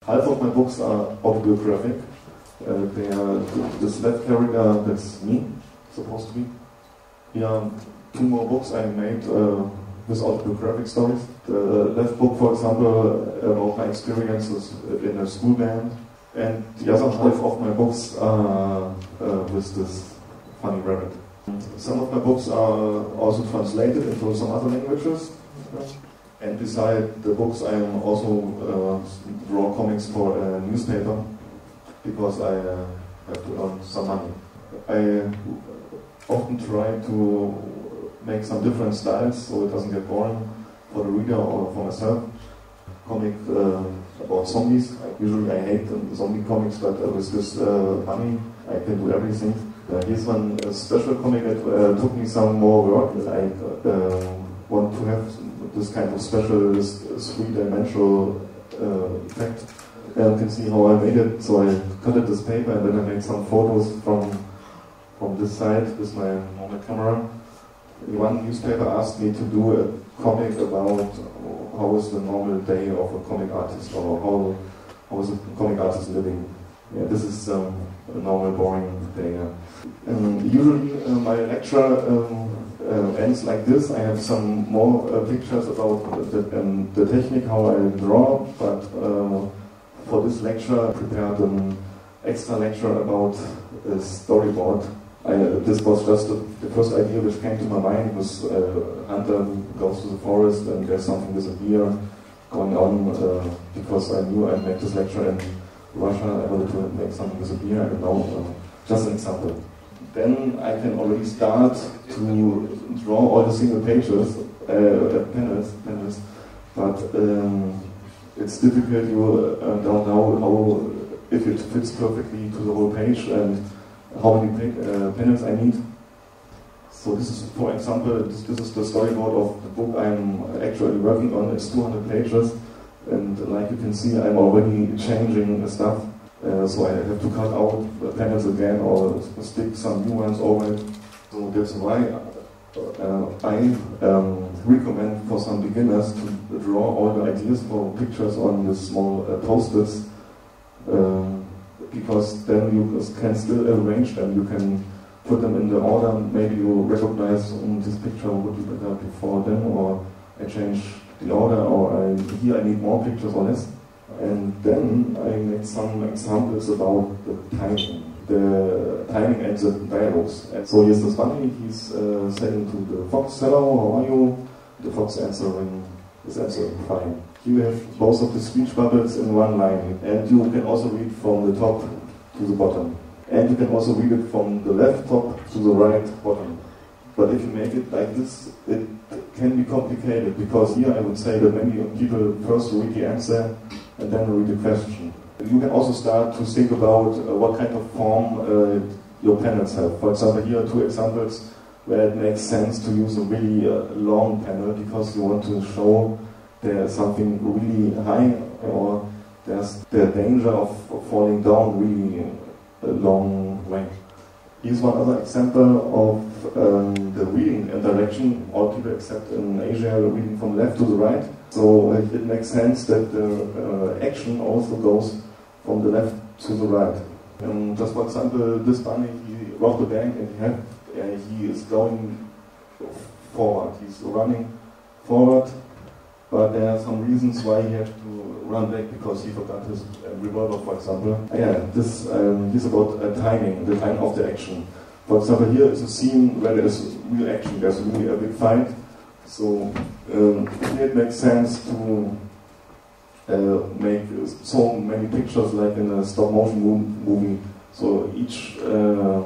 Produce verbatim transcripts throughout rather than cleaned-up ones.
Half of my books are autobiographic. Uh, they are, this left character, that's me, supposed to be. Here, two more books I made uh, with autobiographic stories. The left book, for example, about my experiences in a school band. And the other half of my books are uh, with this funny rabbit. Some of my books are also translated into some other languages. And beside the books, I am also uh, draw comics for a newspaper because I uh, have to earn some money. I often try to make some different styles so it doesn't get boring for the reader or for myself. Comic uh, about zombies. Usually I hate zombie comics, but uh, with this uh, money I can do everything. Uh, here's one uh, special comic that uh, took me some more work. I uh, want to have this kind of special three-dimensional uh, effect. And you can see how I made it. So I cutted this paper and then I made some photos from from this side with my normal camera. One newspaper asked me to do a comic about how is the normal day of a comic artist, or how how is a comic artist living. Yeah, this is um, a normal boring day. Yeah. Um, usually uh, my lecture um, uh, ends like this. I have some more uh, pictures about the, um, the technique, how I draw, but uh, for this lecture I prepared an extra lecture about a storyboard. I, uh, this was just the, the first idea which came to my mind. Was uh, hunter who goes to the forest and there's something with a deer going on, uh, because I knew I'd make this lecture in Russia. I wanted to make something with a deer, I don't know, uh, just an example. Then I can already start to draw all the single pages, uh, panels, panels, but um, it's difficult. You uh, don't know how, if it fits perfectly to the whole page and how many uh, panels I need. So this is, for example, this, this is the storyboard of the book I'm actually working on. It's two hundred pages, and like you can see, I'm already changing the stuff. Uh, so I have to cut out the panels again or stick some new ones over it. So that's why uh, I um, recommend for some beginners to draw all the ideas for pictures on the small uh, post-its. Um, because then you can still arrange them, you can put them in the order. Maybe you recognize um, this picture would be better before then, or I change the order, or I, here I need more pictures or less. And then I made some examples about the timing, the timing and the dialogues. And so here's this bunny, he's uh, saying to the fox, hello, how are you? The fox answering, is answering fine. You have both of the speech bubbles in one line, and you can also read from the top to the bottom. And you can also read it from the left top to the right bottom. But if you make it like this, it can be complicated, because here I would say that many people first read the answer and then read the question. You can also start to think about uh, what kind of form uh, your panels have. For example, here are two examples where it makes sense to use a really uh, long panel, because you want to show there's something really high, or there's the danger of falling down really a long way. Here's one other example of um, the reading direction. All people except in Asia are reading from left to the right. So it, it makes sense that the uh, action also goes from the left to the right. And just for example, this bunny, he robbed the bank and he, had, uh, he is going forward. He's running forward. But there are some reasons why he had to run back, because he forgot his uh, revolver, for example. Yeah, this um, is about uh, timing, the time of the action. For example, here is a scene where there is real action, there's really a big fight. So um, here it makes sense to uh, make so many pictures like in a stop motion movie. So each uh,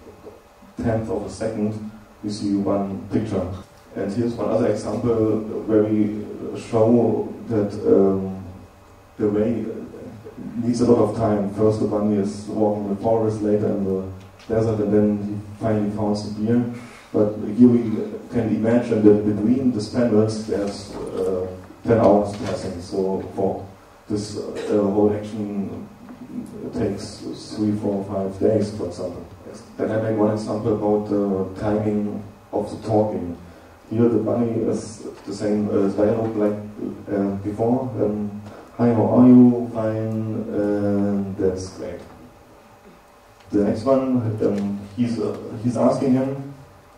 tenth of a second you see one picture. And here's one other example where we show that um, the way needs a lot of time. First the bunny is walking in the forest, later in the desert, and then he finally finds the deer. But here we can imagine that between the panels there's uh, ten hours passing. So for this uh, whole action it takes three, four, five days, for example. Then I make one example about the timing of the talking. Here the bunny is the same uh, dialogue like uh, before. Um, hi, how are you? Fine, uh, that's great. The next one, um, he's, uh, he's asking him,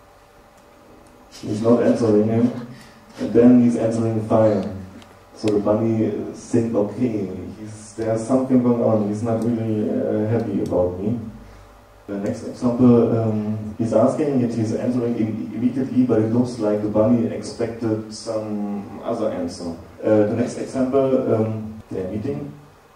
he's not answering him, and then he's answering fine. So the bunny thinks, okay, he's, there's something going on, he's not really uh, happy about me. The next example, um, he's asking it, he's answering im immediately, but it looks like the bunny expected some other answer. Uh, the next example, um, they're meeting.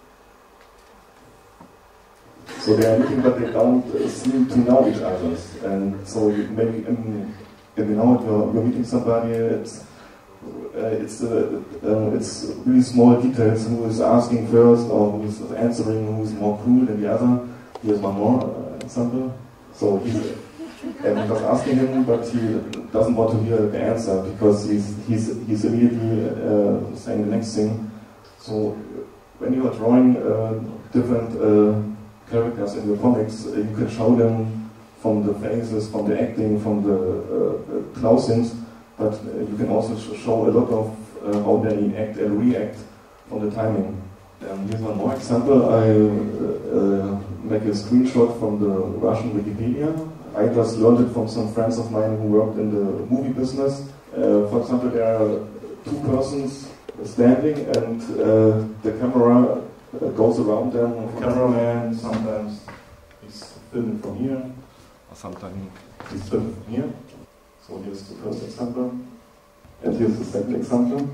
So they are meeting, but they don't uh, seem to know each other. And so you maybe, um, if you know you're, you're meeting somebody, it's uh, it's uh, uh, it's really small details. Who is asking first, or who is answering, who is more cool than the other. Here's one more uh, example. So he's uh, just asking him, but he doesn't want to hear the answer because he's he's he's immediately uh, saying the next thing. So when you are drawing uh, different uh, characters in your comics, uh, you can show them from the faces, from the acting, from the uh, clothings, but uh, you can also sh show a lot of uh, how they act and react from the timing. Um, here's one more example. I uh, uh, make a screenshot from the Russian Wikipedia. I just learned it from some friends of mine who worked in the movie business. Uh, for example, there are two persons standing and uh, the camera uh, goes around them. The cameraman sometimes he's filming from here, or sometimes he's filming from here. So here's the first example, and here's the second example.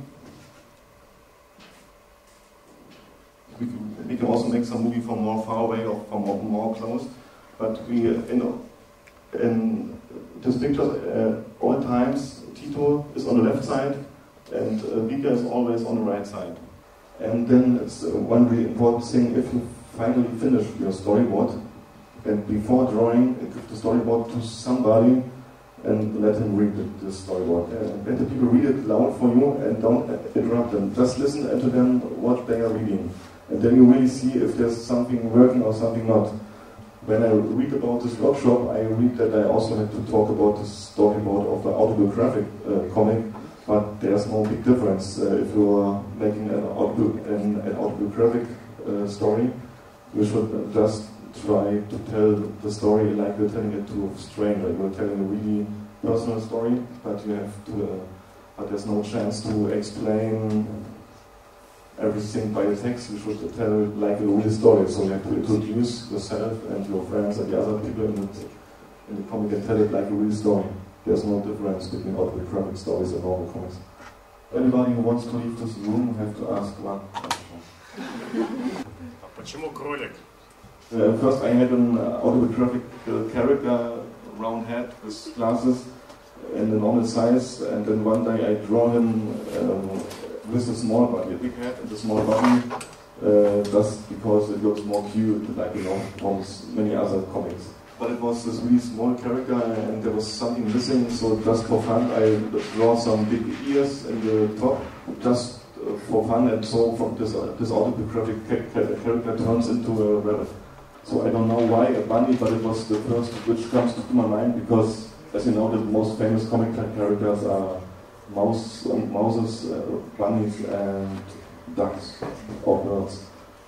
We can, we can also make some movie from more far away or from more, more close, but we, you know, in this picture, uh, all times Tito is on the left side and uh, Vika is always on the right side. And then it's uh, one really important thing, if you finally finish your storyboard, and before drawing, give the storyboard to somebody and let him read the, the storyboard. And let the people read it loud for you and don't interrupt them. Just listen to them what they are reading. And then you really see if there's something working or something not. When I read about this workshop, I read that I also had to talk about the storyboard of the autobiographic uh, comic, but there's no big difference. Uh, if you are making an, autobi an, an autobiographic uh, story, you should just try to tell the story like you're telling it to a stranger. You're telling a really personal story, but you have to, uh, but there's no chance to explain everything by the text. You should tell like a real story. So you have to introduce yourself and your friends and the other people in the, in the comic and tell it like a real story. There's no difference between autobiographic stories and normal comics. Anybody who wants to leave this room have to ask one question. Почему кролик? Uh, first I had an autobiographic uh, character, round head with glasses and a normal size, and then one day I draw him um, with a small body, a big head and a small body, uh, just because it looks more cute, like, you know, from many other comics. But it was this really small character and there was something missing, so just for fun I draw some big ears in the top, just uh, for fun, and so from this, uh, this autobiographic character turns into a rabbit. So I don't know why a bunny, but it was the first which comes to my mind, because as you know, the most famous comic characters are mouse, um, mouses, uh, bunnies and ducks or birds.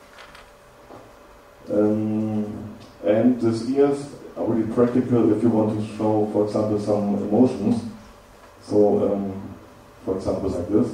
Um, and these ears are really practical if you want to show, for example, some emotions. So, um, for example, like this.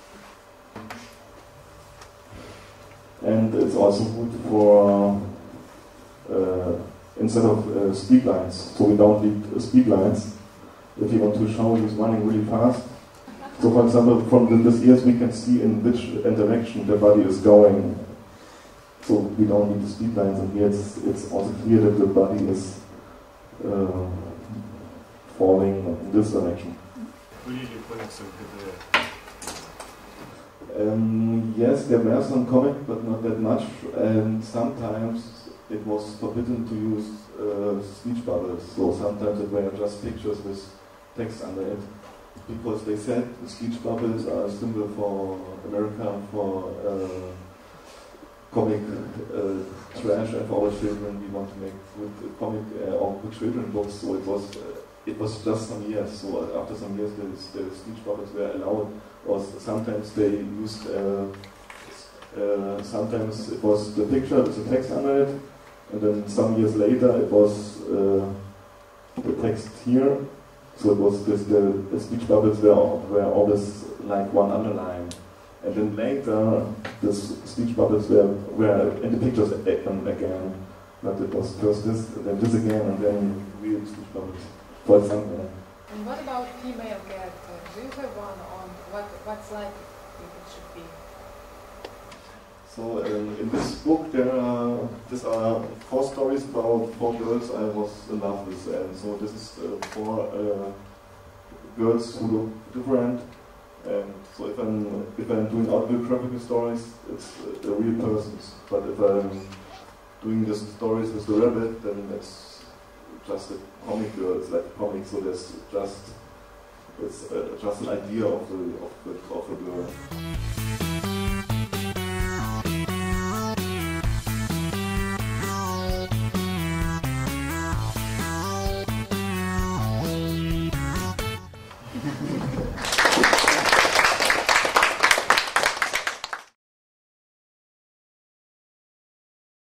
And it's also good for uh, instead of uh, speed lines, so we don't need uh, speed lines. If you want to show he's running really fast. So for example, from the, this ears we can see in which direction the body is going. So we don't need the speed lines, and here it's, it's also clear that the body is uh, falling in this direction. Um, yes, there were some comic, but not that much, and sometimes it was forbidden to use uh, speech bubbles, so sometimes it were just pictures with text under it, because they said the speech bubbles are a symbol for America, for uh, comic uh, trash, and for our children we want to make good comic uh, or good children books, so it was uh, it was just some years, so after some years the, the speech bubbles were allowed, or sometimes they used uh, Uh, sometimes it was the picture with the text under it, and then some years later it was uh, the text here. So it was this, the, the speech bubbles were, were always like one underline. And then later, the speech bubbles were, were in the pictures again. But it was first this, then this again, and then real speech bubbles, for example. And what about female character? Do you have one on what what's like if it should be? So um, in this book there are these are four stories about four girls I was in love with, and so this is uh, four uh, girls who look different. And so if I'm if I'm doing autobiographical stories, it's uh, the real persons. But if I'm doing the stories with the rabbit, then it's just a comic girl. It's like a comic, so there's just it's uh, just an idea of the of the of the girl.